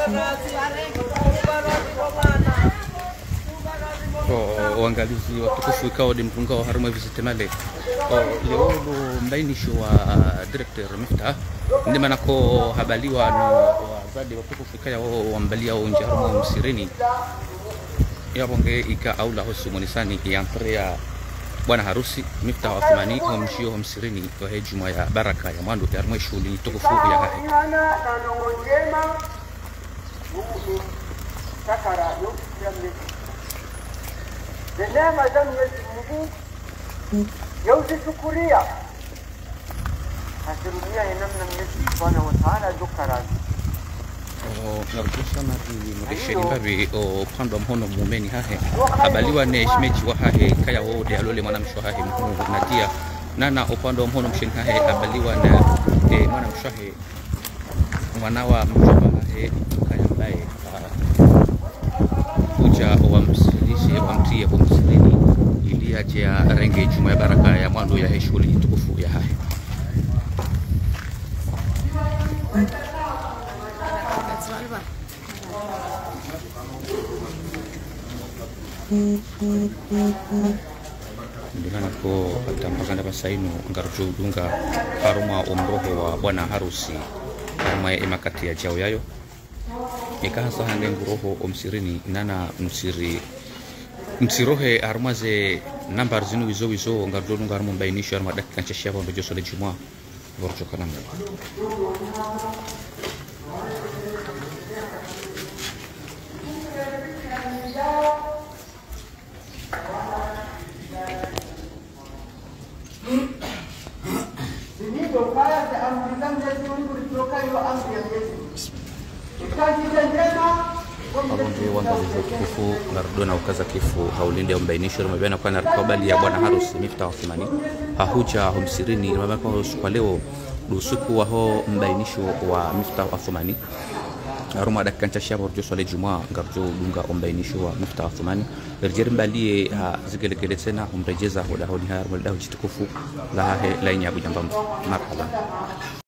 Uangalizi watukufu ikao di mpunga wa haruma visitemale leo mbainisho wa director Miftah ndima nako habaliwa no wazadi watukufu ikaya wambalia unja haruma msirini yabonge ika aula hosu monisani ya bwana harusi Miftah Othmani mshio msirini wa hejuma ya baraka ya mwandu ya haruma shuli tukufu ya hahe neema za Mwenyezi Mungu yauzishukuria asirudia namna Mwenyezi Subhanahu wa Ta'ala zukarazi narudisha mrisheni mbabi upande wa mhono muumeni hahe abaliwa ne shimeji wa hahe kaya wode alole mwanamsho hahe mhono nadia nana upande wa mhono msheni hahe abaliwa na mwanamsho hahe mwanawa mjomba hahe kaya mbaye uja wa msilishe wa mtie kwa msilini ili aje renge juma ya baraka ya mwandu ya heshuli tukufu ya hahe ndikana ko atampakanda pasaino ngarujo dunga haruma umroho wa bwana harusi haruma emakati ya jao yayo ikahasa hande nguroho omsirini nana msirohe harmaze nambar zinu wizo ngarujo dunga haruma mbainisho haruma dakika nchashia kwa mbejo sole jumua vorjo kananga Wangalizi tukufu nardona ukaza kifu haulinde mbainisho mabana kwa narikabali ya bwana harusi Miftah Othmani hahuja humsirini mabana kwa leo usiku wa ho mbainisho wa Miftah Othmani aruma dakika nchashia borjo swale juma ngarjo dunga mbainisho wa Miftah Othmani rejeri mbalie ha zigelegele tena umrejeza hoda honi haya mwalida hujitukufu la hahe la inyabu jambambu marhaba.